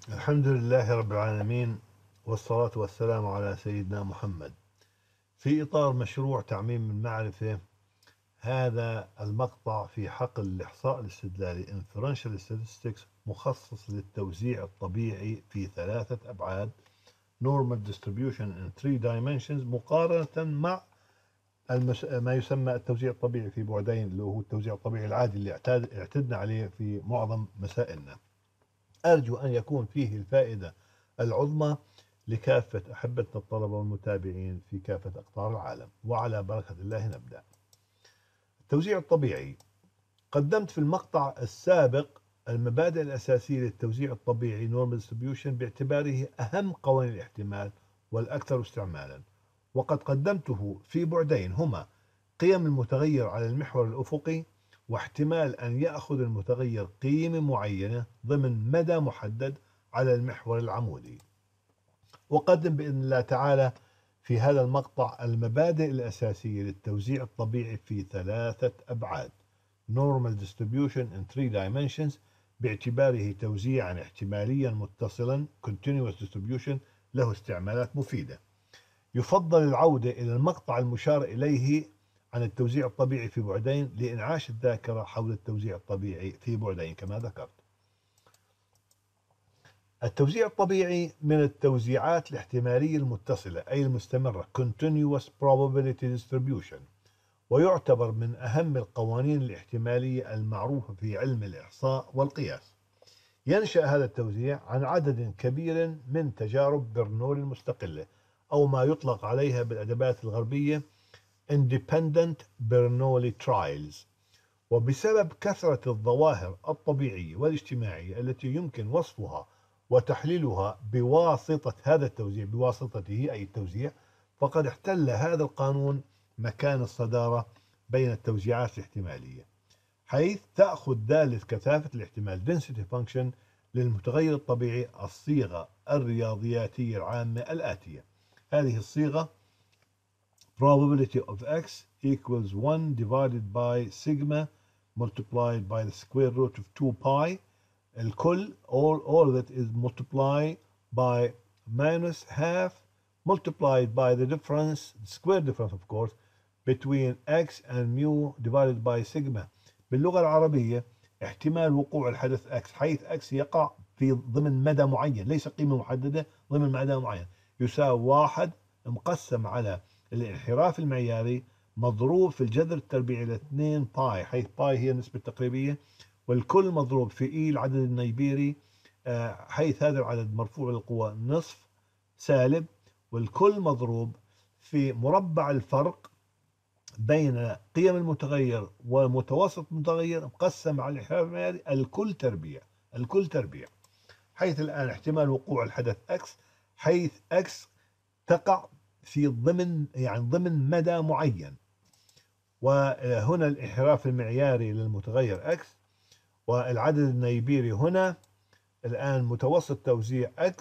الحمد لله رب العالمين، والصلاة والسلام على سيدنا محمد. في إطار مشروع تعميم المعرفة، هذا المقطع في حقل الإحصاء الاستدلالي Inferential Statistics مخصص للتوزيع الطبيعي في ثلاثة أبعاد Normal Distribution in 3 Dimensions مقارنة مع ما يسمى التوزيع الطبيعي في بعدين، اللي هو التوزيع الطبيعي العادي اللي اعتدنا عليه في معظم مسائلنا. أرجو أن يكون فيه الفائدة العظمى لكافة أحبتنا الطلبة والمتابعين في كافة أقطار العالم، وعلى بركة الله نبدأ. التوزيع الطبيعي. قدمت في المقطع السابق المبادئ الأساسية للتوزيع الطبيعي Normal Distribution باعتباره أهم قوانين الاحتمال والأكثر استعمالا، وقد قدمته في بعدين هما قيم المتغير على المحور الأفقي، واحتمال أن يأخذ المتغير قيمة معينة ضمن مدى محدد على المحور العمودي. وقدم بإذن الله تعالى في هذا المقطع المبادئ الأساسية للتوزيع الطبيعي في ثلاثة أبعاد Normal Distribution in 3 Dimensions باعتباره توزيعا احتماليا متصلا Continuous Distribution له استعمالات مفيدة. يفضل العودة إلى المقطع المشار إليه عن التوزيع الطبيعي في بعدين لإنعاش الذاكرة حول التوزيع الطبيعي في بعدين كما ذكرت. التوزيع الطبيعي من التوزيعات الاحتمالية المتصلة أي المستمرة Continuous Probability Distribution، ويعتبر من أهم القوانين الاحتمالية المعروفة في علم الإحصاء والقياس. ينشأ هذا التوزيع عن عدد كبير من تجارب برنولي المستقلة، أو ما يطلق عليها بالأدبات الغربية Independent Bernoulli Trials. وبسبب كثرة الظواهر الطبيعية والاجتماعية التي يمكن وصفها وتحليلها بواسطة هذا التوزيع، بواسطته أي التوزيع، فقد احتل هذا القانون مكان الصدارة بين التوزيعات الاحتمالية، حيث تأخذ دالة كثافة الاحتمال density function للمتغير الطبيعي الصيغة الرياضياتية العامة الآتية. هذه الصيغة probability of x equals 1 divided by sigma multiplied by the square root of 2 pi الكل all of it is multiplied by minus half multiplied by the difference, square difference of course, between x and mu divided by sigma. باللغة العربية احتمال وقوع الحدث x حيث x يقع في ضمن مدى معين، ليس قيمة محددة، ضمن مدى معين، يساوي 1 مقسم على الانحراف المعياري مضروب في الجذر التربيعي ل 2 باي، حيث باي هي النسبة التقريبية، والكل مضروب في اي العدد النيبيري، حيث هذا العدد مرفوع للقوة نصف سالب، والكل مضروب في مربع الفرق بين قيم المتغير ومتوسط المتغير مقسم على الانحراف المعياري الكل تربيع، الكل تربيع. حيث الآن احتمال وقوع الحدث x حيث x تقع في ضمن مدى معين، وهنا الانحراف المعياري للمتغير x، والعدد النيبيري هنا الآن متوسط توزيع x،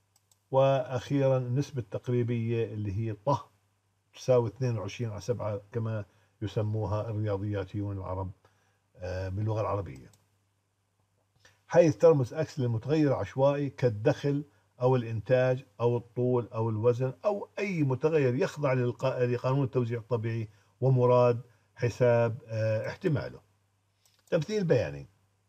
وأخيرا النسبة التقريبية اللي هي طه تساوي 22/7 كما يسموها الرياضياتيون العرب باللغة العربية، حيث ترمز x للمتغير العشوائي كالدخل أو الإنتاج أو الطول أو الوزن أو أي متغير يخضع لقانون التوزيع الطبيعي ومراد حساب احتماله. تمثيل بياني.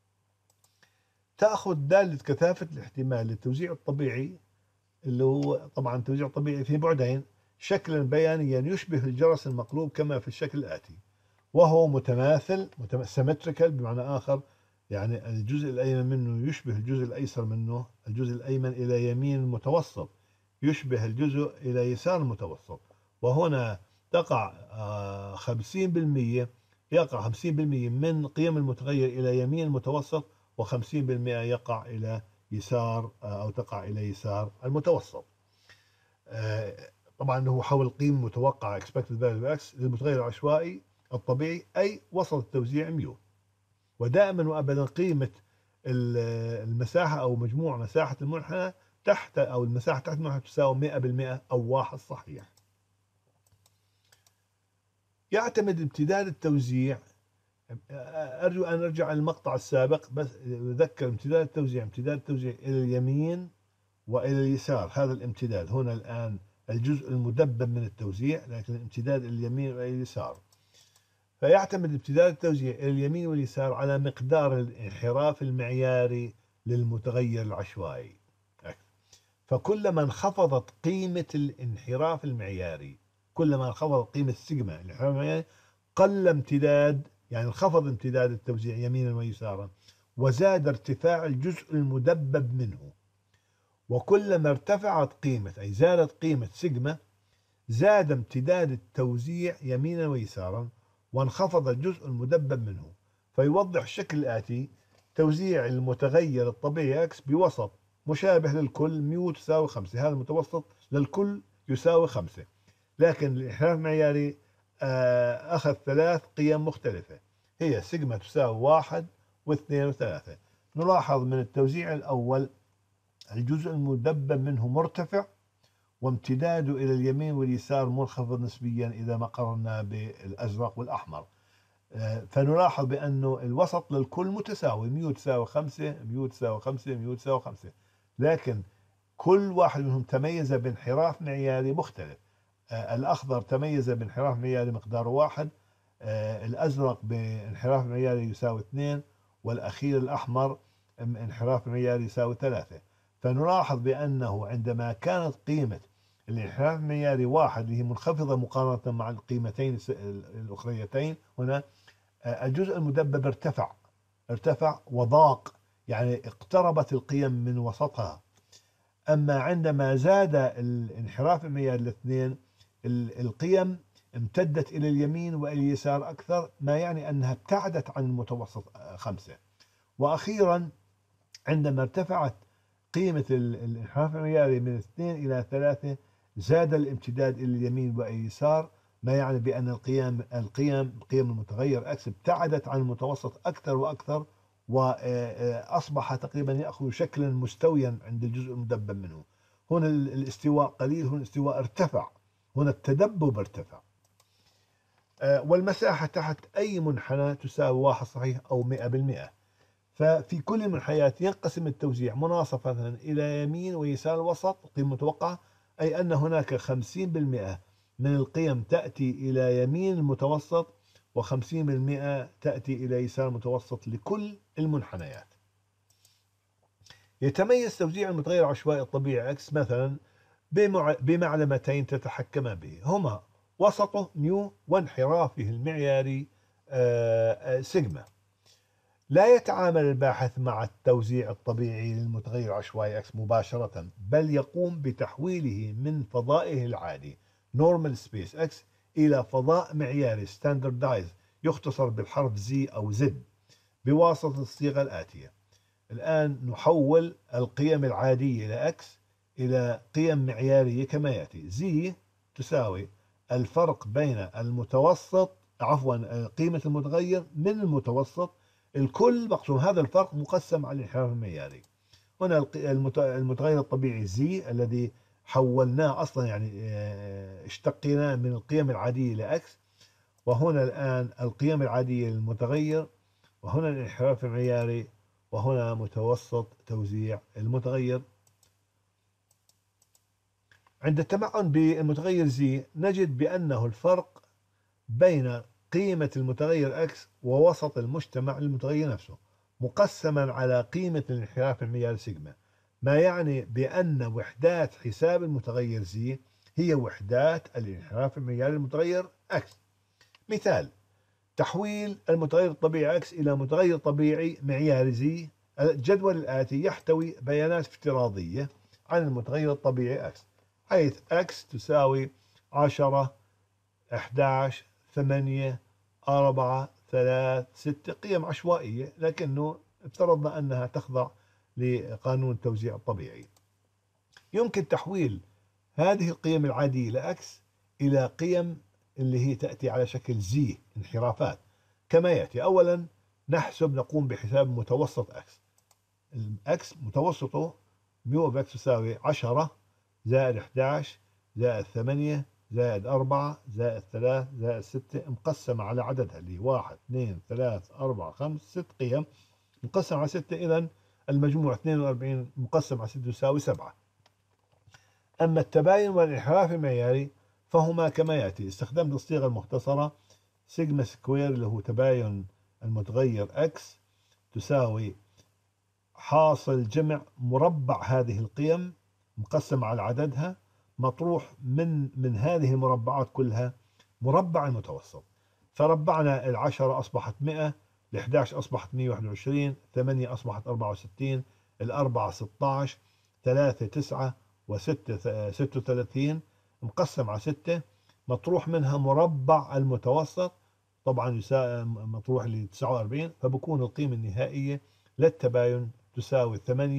تأخذ دالة كثافة الاحتمال للتوزيع الطبيعي اللي هو طبعا التوزيع الطبيعي في بعدين شكلا بيانيا يشبه الجرس المقلوب كما في الشكل الآتي، وهو متماثل سيمتريكال، بمعنى آخر يعني الجزء الأيمن منه يشبه الجزء الأيسر منه، الجزء الأيمن إلى يمين المتوسط يشبه الجزء إلى يسار المتوسط، وهنا تقع 50%، يقع 50% من قيم المتغير إلى يمين المتوسط، و50% يقع إلى يسار أو تقع إلى يسار المتوسط. طبعا هو حول قيمة متوقعة expected value x للمتغير العشوائي الطبيعي أي وسط التوزيع ميو، ودائما وأبدا قيمة المساحة أو مجموع مساحة المنحنى تحت أو المساحة تحت المنحنى تساوي 100% أو واحد صحيح. يعتمد امتداد التوزيع أرجو أن أرجع للمقطع السابق، بس أذكر امتداد التوزيع إلى اليمين وإلى اليسار. هذا الامتداد هنا الآن الجزء المدبب من التوزيع، لكن الامتداد إلى اليمين وإلى اليسار. فيعتمد امتداد التوزيع إلى اليمين واليسار على مقدار الانحراف المعياري للمتغير العشوائي. فكلما انخفضت قيمة الانحراف المعياري، كلما انخفضت قيمة سيجما الانحراف المعياري، قل امتداد، يعني انخفض امتداد التوزيع يمينا ويسارا، وزاد ارتفاع الجزء المدبب منه. وكلما ارتفعت قيمة، أي زادت قيمة سيجما، زاد امتداد التوزيع يمينا ويسارا، وانخفض الجزء المدبب منه. فيوضح الشكل الآتي: توزيع المتغير الطبيعي x بوسط مشابه للكل ميو تساوي 5، هذا المتوسط للكل يساوي 5، لكن الانحراف المعياري أخذ 3 قيم مختلفة، هي سيجما تساوي 1 و2 و3. نلاحظ من التوزيع الأول الجزء المدبب منه مرتفع، وامتداده إلى اليمين واليسار منخفض نسبيا إذا ما قارنا بالأزرق والأحمر. فنلاحظ بأنه الوسط للكل متساوي، ميو تساوي 5 ميو تساوي 5 ميو تساوي 5، لكن كل واحد منهم تميز بانحراف معياري مختلف. الأخضر تميز بانحراف معياري مقداره 1، الأزرق بانحراف معياري يساوي 2، والأخير الأحمر انحراف معياري يساوي 3. فنلاحظ بأنه عندما كانت قيمة الانحراف المعياري 1 اللي هي منخفضة مقارنة مع القيمتين الأخريتين، هنا الجزء المدبب ارتفع وضاق، يعني اقتربت القيم من وسطها. أما عندما زاد الانحراف المعياري الاثنين، القيم امتدت إلى اليمين وإلى اليسار أكثر، ما يعني أنها ابتعدت عن المتوسط 5. وأخيرا عندما ارتفعت قيمة الانحراف المعياري من 2 إلى 3، زاد الامتداد إلى اليمين وإلى اليسار، ما يعني بأن قيم المتغير X ابتعدت عن المتوسط أكثر وأكثر، وأصبح تقريبا يأخذ شكلا مستويا عند الجزء المدبب منه. هنا الاستواء قليل، هنا الاستواء ارتفع، هنا التدبب ارتفع. والمساحة تحت أي منحنى تساوي 1 صحيح أو 100%. ففي كل المنحنيات ينقسم التوزيع مناصفة إلى يمين ويسار الوسط قيمة متوقعة، أي أن هناك 50% من القيم تأتي إلى يمين المتوسط، و50% تأتي إلى يسار المتوسط لكل المنحنيات. يتميز توزيع المتغير العشوائي الطبيعي X مثلا بمعلمتين تتحكم به، هما وسطه ميو وانحرافه المعياري سيجما. لا يتعامل الباحث مع التوزيع الطبيعي للمتغير العشوائي X مباشرة، بل يقوم بتحويله من فضائه العادي normal space X إلى فضاء معياري standardized يختصر بالحرف Z أو Z بواسطة الصيغة الآتية. الآن نحول القيم العادية لX إلى قيم معيارية كما يأتي: Z تساوي الفرق بين المتوسط، قيمة المتغير من المتوسط الكل مقسوم، هذا الفرق مقسم على الانحراف المعياري. هنا المتغير الطبيعي Z الذي حولناه أصلا، يعني اشتقيناه من القيم العادية لإكس، وهنا الآن القيم العادية للمتغير، وهنا الانحراف المعياري، وهنا متوسط توزيع المتغير. عند التمعن بالمتغير Z نجد بأنه الفرق بين قيمة المتغير X ووسط المجتمع للمتغير نفسه مقسما على قيمة الانحراف المعياري سيجما، ما يعني بأن وحدات حساب المتغير Z هي وحدات الانحراف المعياري للمتغير X. مثال: تحويل المتغير الطبيعي X إلى متغير طبيعي معياري Z. الجدول الآتي يحتوي بيانات افتراضية عن المتغير الطبيعي X، حيث X تساوي 10 11 8 4 3 6 قيم عشوائية، لكنه افترضنا أنها تخضع لقانون التوزيع الطبيعي. يمكن تحويل هذه القيم العادية لأكس إلى قيم اللي هي تأتي على شكل زي انحرافات كما يأتي. أولا نقوم بحساب متوسط أكس. الأكس متوسطه ميو أوف أكس تساوي 10 زائد 11 زائد 8 زائد 4 زائد 3 زائد 6 مقسمة على عددها اللي 1 2 3 4 5 6 قيم مقسم على 6. إذا المجموع 42 مقسم على 6 يساوي 7. أما التباين والانحراف المعياري فهما كما يأتي. استخدمت الصيغة المختصرة سيجما سكوير اللي هو تباين المتغير x تساوي حاصل جمع مربع هذه القيم مقسم على عددها مطروح من هذه المربعات كلها مربع المتوسط. فربعنا العشرة أصبحت 100، ال11 أصبحت 121، 8 أصبحت 64، الأربعة 16، 3 9 و6 36 مقسم على 6 مطروح منها مربع المتوسط طبعا يساوي مطروح ل 49. فبكون القيمة النهائية للتباين تساوي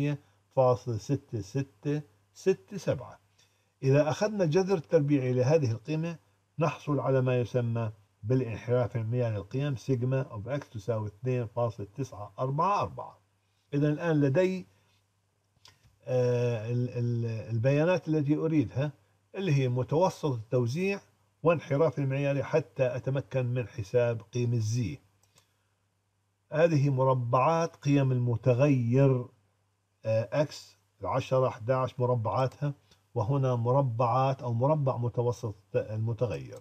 8.6667. إذا أخذنا الجذر التربيعي لهذه القيمة نحصل على ما يسمى بالانحراف المعياري للقيم سيجما اوف اكس تساوي 2.944. إذا الآن لدي البيانات التي أريدها اللي هي متوسط التوزيع وانحراف المعياري حتى أتمكن من حساب قيمة زي. هذه مربعات قيم المتغير اكس 10 11 مربعاتها، وهنا مربعات أو مربع متوسط المتغير.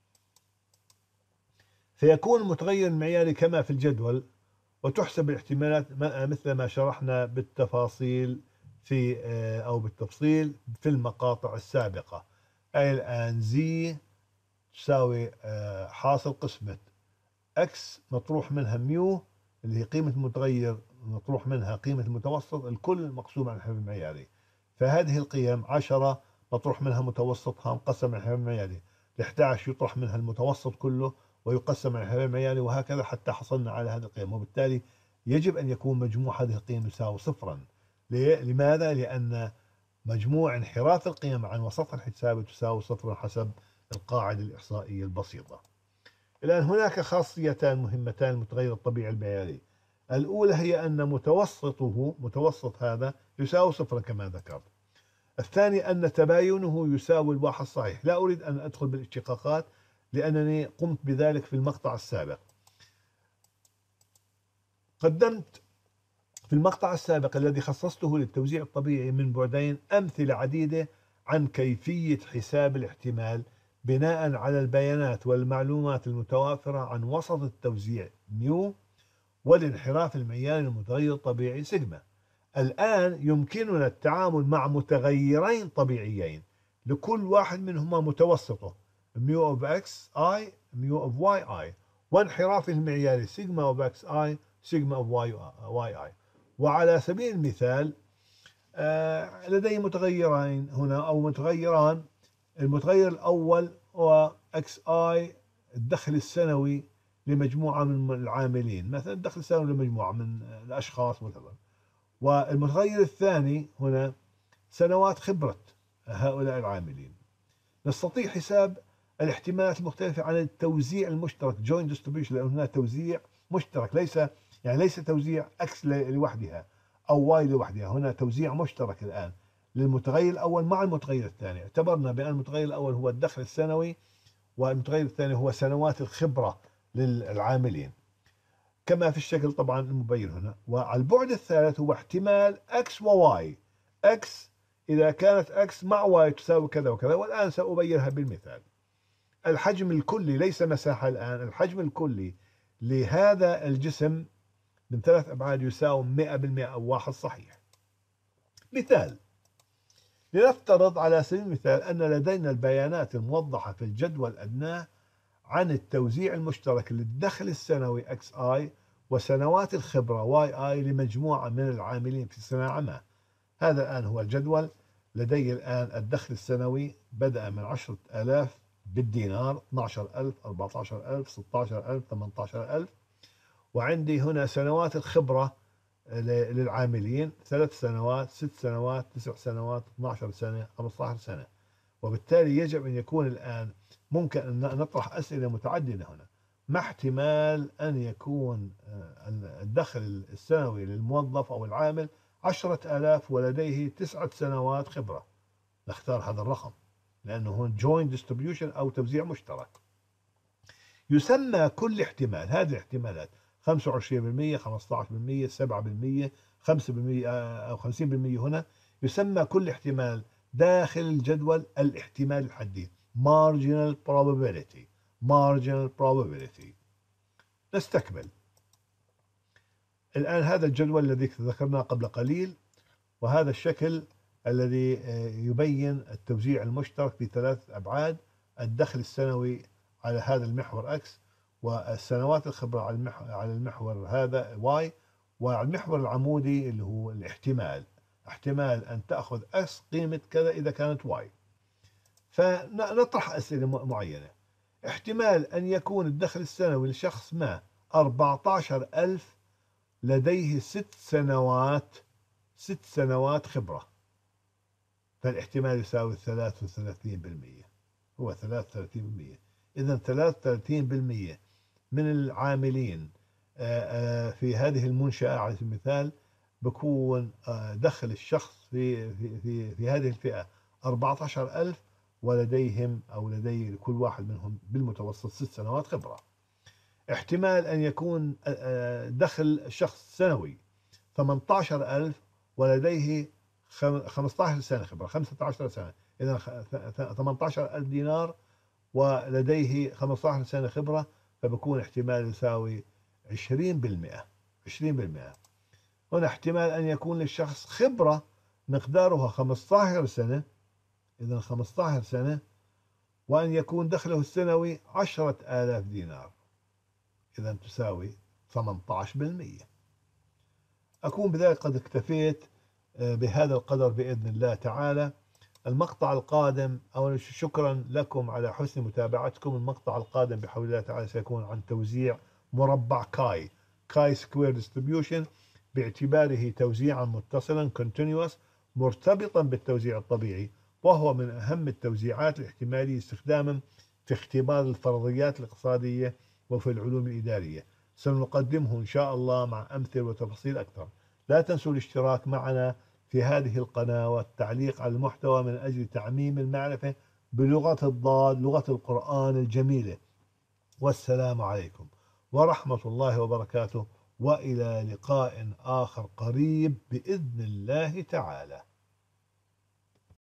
فيكون المتغير المعياري كما في الجدول وتحسب الاحتمالات مثل ما شرحنا بالتفاصيل بالتفصيل في المقاطع السابقة. أي الآن زي تساوي حاصل قسمة اكس مطروح منها ميو اللي هي قيمة المتغير مطروح منها قيمة المتوسط الكل مقسوم على الانحراف المعياري. فهذه القيم 10 مطروح منها متوسطها مقسم على الانحراف المعياري، ال11 يطرح منها المتوسط كله ويقسم على الانحراف المعياري، وهكذا حتى حصلنا على هذه القيم. وبالتالي يجب أن يكون مجموع هذه القيم يساوي صفرا. لماذا؟ لأن مجموع انحراف القيم عن وسطها الحسابي تساوي صفرا حسب القاعدة الإحصائية البسيطة. الآن هناك خاصيتان مهمتان للمتغير الطبيعي المعياري. الأولى هي أن متوسط هذا يساوي صفرا كما ذكرت. الثاني أن تباينه يساوي الواحد الصحيح. لا أريد أن أدخل بالاشتقاقات لأنني قمت بذلك في المقطع السابق. قدمت في المقطع السابق الذي خصصته للتوزيع الطبيعي من بعدين أمثلة عديدة عن كيفية حساب الاحتمال بناء على البيانات والمعلومات المتوافرة عن وسط التوزيع ميو والانحراف المعياري للمتغير الطبيعي سيجما. الآن يمكننا التعامل مع متغيرين طبيعيين لكل واحد منهما متوسطه ميو اوف اكس اي ميو اوف واي اي، وانحراف المعياري سيجما اوف اكس اي سيجما اوف واي اي. وعلى سبيل المثال لدي متغيرين هنا أو متغيران. المتغير الأول هو اكس اي الدخل السنوي لمجموعة من العاملين، مثلا الدخل السنوي لمجموعة من الأشخاص مثلا. والمتغير الثاني هنا سنوات خبرة هؤلاء العاملين. نستطيع حساب الاحتمالات المختلفة عن التوزيع المشترك joint distribution، لأن هنا توزيع مشترك ليس توزيع اكس لوحدها او واي لوحدها، هنا توزيع مشترك الآن للمتغير الأول مع المتغير الثاني. اعتبرنا بأن المتغير الأول هو الدخل السنوي والمتغير الثاني هو سنوات الخبرة للعاملين كما في الشكل طبعا المبين هنا. وعلى البعد الثالث هو احتمال اكس وواي. اكس إذا كانت اكس مع واي تساوي كذا وكذا، والآن سأبينها بالمثال. الحجم الكلي ليس مساحة الآن، الحجم الكلي لهذا الجسم من 3 أبعاد يساوي 100% أو واحد صحيح. مثال، لنفترض على سبيل المثال أن لدينا البيانات الموضحة في الجدول الأدنى عن التوزيع المشترك للدخل السنوي اكس اي وسنوات الخبرة واي اي لمجموعة من العاملين في صناعة ما. هذا الآن هو الجدول. لدي الآن الدخل السنوي بدأ من 10,000 بالدينار، 12,000 14,000 16,000 18,000. وعندي هنا سنوات الخبرة للعاملين 3 سنوات 6 سنوات 9 سنوات 12 سنة 15 سنة. وبالتالي يجب أن يكون الآن ممكن أن نطرح أسئلة متعددة هنا. ما احتمال أن يكون الدخل السنوي للموظف أو العامل 10,000 ولديه 9 سنوات خبرة؟ نختار هذا الرقم لأنه هون joint distribution أو توزيع مشترك. يسمى كل احتمال، هذه الاحتمالات 25%، 15%، 7%، 5% أو 50% هنا، يسمى كل احتمال داخل الجدول الاحتمال الحدي marginal probability. marginal probability. نستكمل الآن هذا الجدول الذي ذكرناه قبل قليل، وهذا الشكل الذي يبين التوزيع المشترك بثلاث أبعاد: الدخل السنوي على هذا المحور X، والسنوات الخبرة على المحور هذا Y، والمحور العمودي اللي هو الاحتمال، احتمال أن تأخذ X قيمة كذا إذا كانت Y. فنطرح أسئلة معينة. احتمال أن يكون الدخل السنوي لشخص ما 14,000 لديه 6 سنوات خبرة، فالاحتمال يساوي 33%. هو 33%. إذا 33% من العاملين في هذه المنشأة على سبيل المثال بكون دخل الشخص في هذه الفئة 14,000، ولديهم أو لدي كل واحد منهم بالمتوسط 6 سنوات خبرة. احتمال أن يكون دخل الشخص سنوي 18,000 ولديه 15 سنة خبرة، 15 سنة، إذا 18,000 دينار ولديه 15 سنة خبرة، فبكون احتمال يساوي 20%. 20%. هنا احتمال أن يكون للشخص خبرة مقدارها 15 سنة، إذا 15 سنة، وأن يكون دخله السنوي 10,000 دينار، إذا تساوي 18%. أكون بذلك قد اكتفيت بهذا القدر بإذن الله تعالى. المقطع القادم، أولا شكرا لكم على حسن متابعتكم. المقطع القادم بحول الله تعالى سيكون عن توزيع مربع كاي سكوير ديستريبيوشن، باعتباره توزيعا متصلا continuous مرتبطا بالتوزيع الطبيعي، وهو من أهم التوزيعات الاحتمالية استخداما في اختبار الفرضيات الاقتصادية وفي العلوم الإدارية. سنقدمه إن شاء الله مع أمثلة وتفاصيل أكثر. لا تنسوا الاشتراك معنا في هذه القناة والتعليق على المحتوى من أجل تعميم المعرفة بلغة الضاد، لغة القرآن الجميلة. والسلام عليكم ورحمة الله وبركاته، وإلى لقاء آخر قريب بإذن الله تعالى.